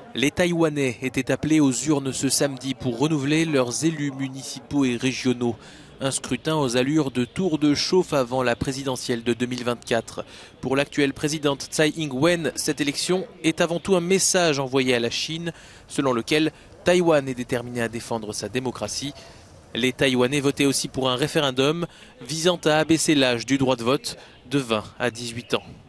Les Taïwanais étaient appelés aux urnes ce samedi pour renouveler leurs élus municipaux et régionaux. Un scrutin aux allures de tour de chauffe avant la présidentielle de 2024. Pour l'actuelle présidente Tsai Ing-wen, cette élection est avant tout un message envoyé à la Chine, selon lequel Taïwan est déterminé à défendre sa démocratie. Les Taïwanais votaient aussi pour un référendum visant à abaisser l'âge du droit de vote de 20 à 18 ans.